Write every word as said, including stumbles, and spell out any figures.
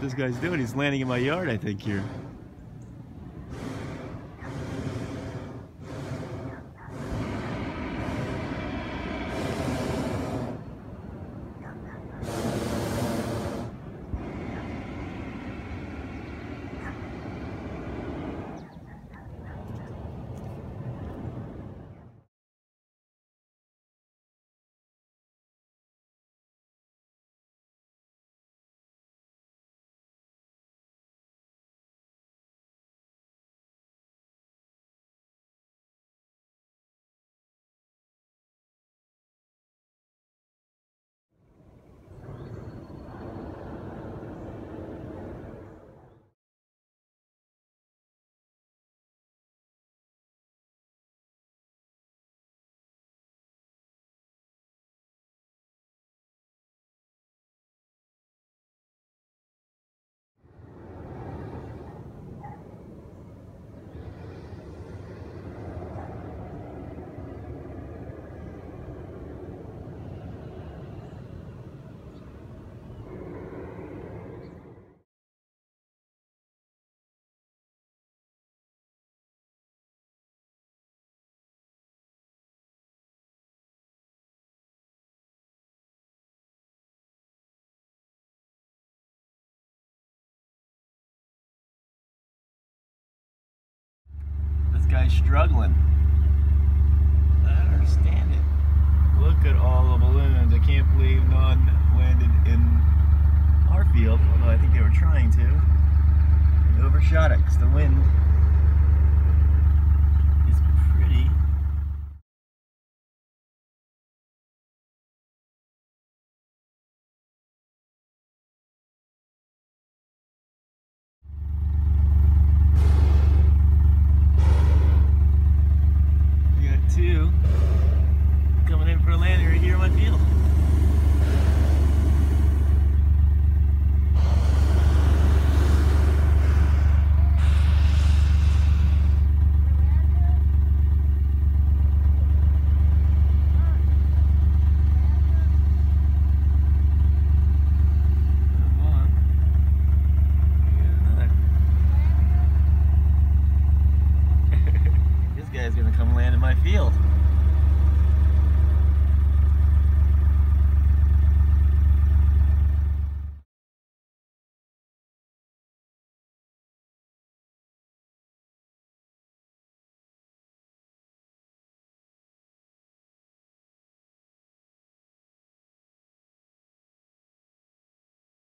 this guy's doing. He's landing in my yard, I think, here. This guy's struggling. I don't understand it. Look at all the balloons. I can't believe none landed in our field, although I think they were trying to. They overshot it because the wind